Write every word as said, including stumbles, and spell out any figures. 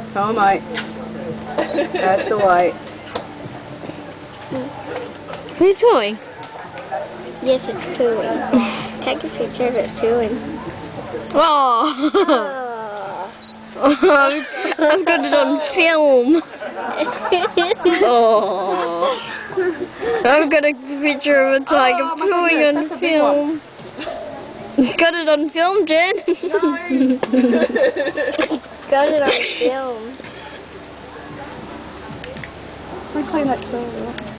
Oh my. That's a white. What are you doing? Yes, it's pooing. Take a picture of it pooing. Oh, Oh. I've got it on film. Oh, I've got a picture of a tiger Oh, my pooing goodness, on that's a big one. film. Got it on film, Jen. Got it on film. Let me clean that toilet.